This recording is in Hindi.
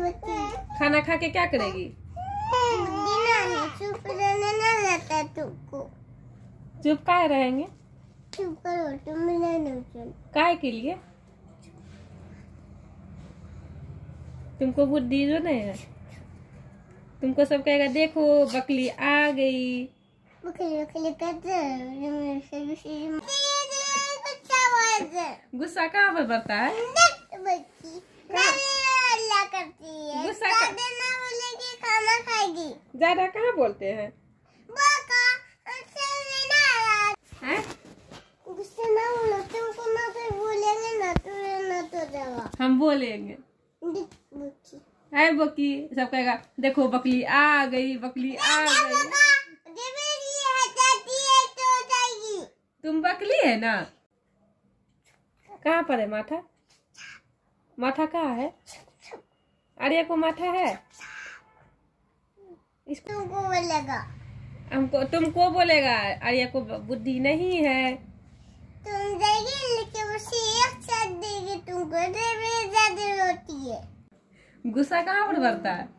खाना खा के क्या करेगी? चुप रहने ना रहता तुमको। चुप काहे रहेंगे? चुप करो तुम। काहे के लिए? तुमको बुद्धि जो नहीं है। तुमको सब कहेगा देखो बकली आ गई। बकली करते गुस्सा कहाँ पर बढ़ता है? गुस्सा खाना खाएगी। ज्यादा कहाँ बोलते हैं? गुस्सा ना बोलो, तुमको ना कोई बोलेंगे ना तो दवा हम बोलेंगे। है बकी सब कहेगा देखो बकली आ गई, बकली आ गई। तुम बकली है ना? कहाँ पर है माथा? माथा कहाँ है? आर्या को माथा है? इसको तुमको बोलेगा। हमको तुमको बोलेगा। आर्या को बुद्धि नहीं है। तुम देगी लेकिन उसे एक साथ देगी तुमको। ज्यादा रोती है। गुस्सा कहाँ पर बढ़ता है?